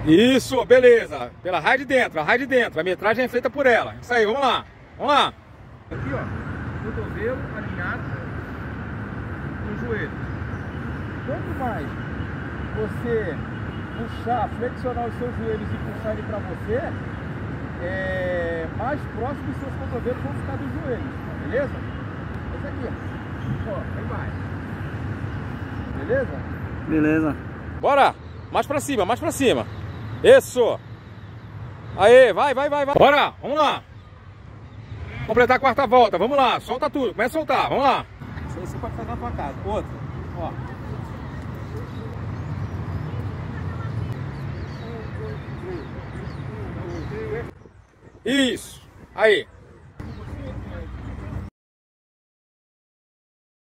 Isso, beleza. Pela raia de dentro, a raia de dentro. A metragem é feita por ela. Isso aí, vamos lá. Vamos lá. Aqui, ó. Cotovelo alinhado com o joelho. Quanto mais você puxar, flexionar os seus joelhos e puxar ele para você, mais próximo os seus cotovelos vão ficar dos joelhos. Beleza? Esse aqui, ó. Aí vai. Beleza? Beleza. Bora! Mais pra cima, mais pra cima. Isso! Aê, vai. Bora! Vamos lá! Completar a quarta volta, vamos lá. Solta tudo, começa a soltar, vamos lá. Isso aí você pode fazer na tua casa. Outra, ó. Isso! Aí!